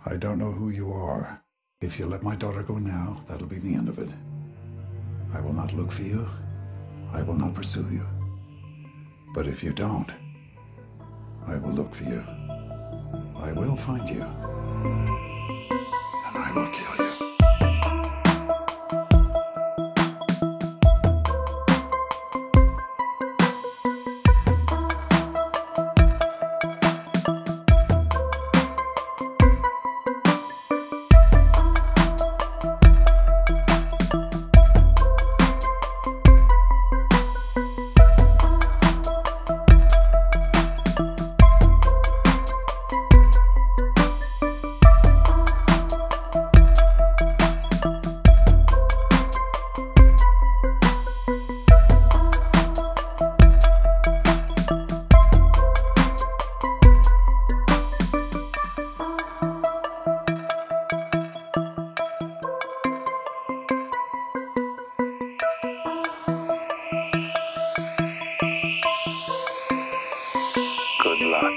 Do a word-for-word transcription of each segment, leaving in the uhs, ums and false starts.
I don't know who you are. If you let my daughter go now, that'll be the end of it. I will not look for you. I will not pursue you. But if you don't, I will look for you. I will find you. And I will kill you. Good luck.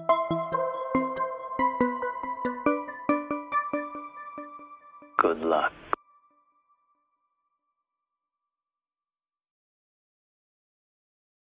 Good luck.